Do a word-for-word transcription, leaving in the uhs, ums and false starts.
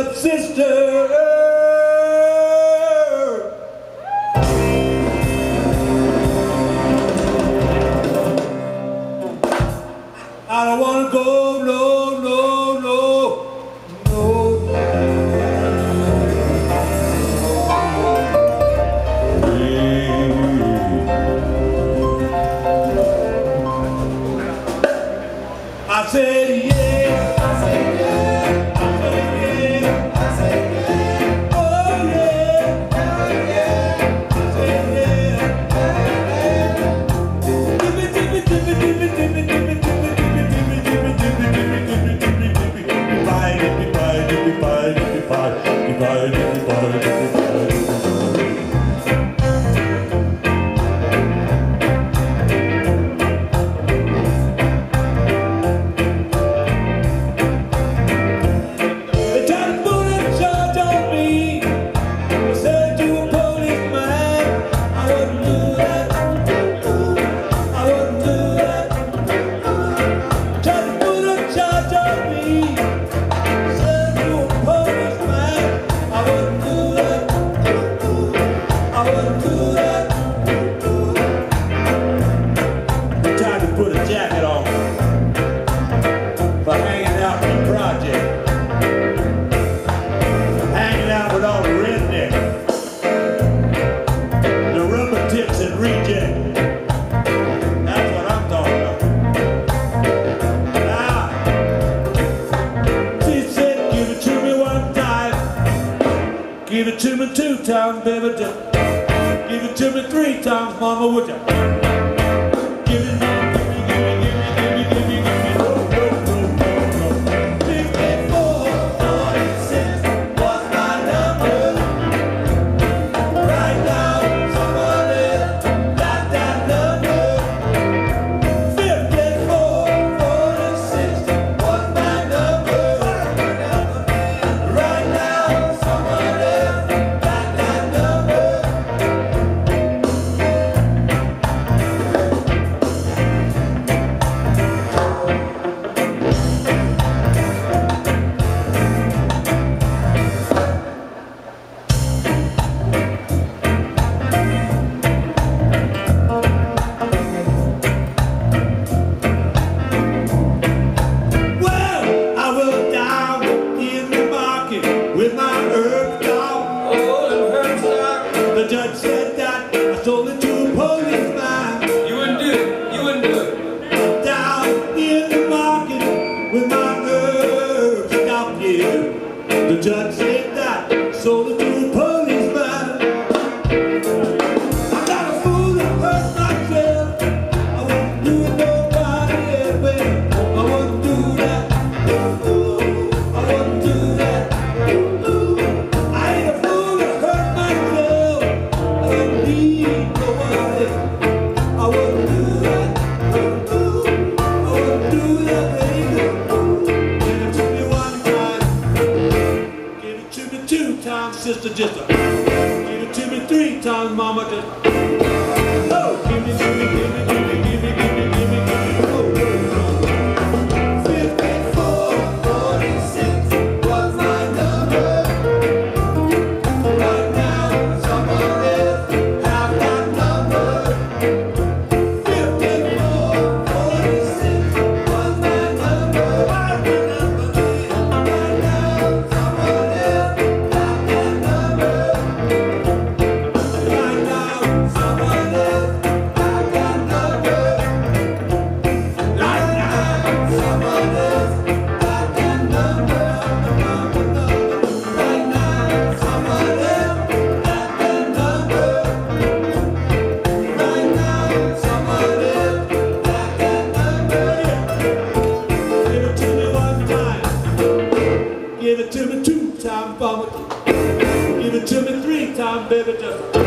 but sister, I don't want to go, no, no, no, no. I said yeah, I said yeah, I said yeah, I said yeah, oh yeah, oh yeah, I said yeah, yeah. Give me, give me, give me, give me, give me, give me, give me, give me, give me, give me, give me, give me, give me, give me, give me, bye, give me, bye, give me, bye, give me, bye, give me, bye, give me, bye, give me, bye. Give it to me two times, baby, just give it to me three times, mama, would ya? Give it, give me, give me, give me, give me, give me, give me, no, no, no, no, no. fifty-four, forty-six was my number. Right now, somebody got that number. fifty-four, forty-six was my number. Right now, somebody with my herb dog. Oh, them herb stock. The judge said that I sold it to a policeman. You wouldn't do it. You wouldn't do it. I'm down in the market with my herb stock, yeah. The judge said that I sold it to a policeman. I'm not a fool to hurt myself. I wouldn't do it nobody else. I wouldn't do that. I wouldn't do that. Sister, just a, give it to me three times, mama, just oh, give me, give me, give me, give me, give me, give me, give me, give me, oh, oh, oh. fifty-four, forty-six was my number. Right now, someone else have that number. fifty-four, forty-six was my number. My number is right now, someone else. Give it to me two times, mama. Give it to me three times, baby. Just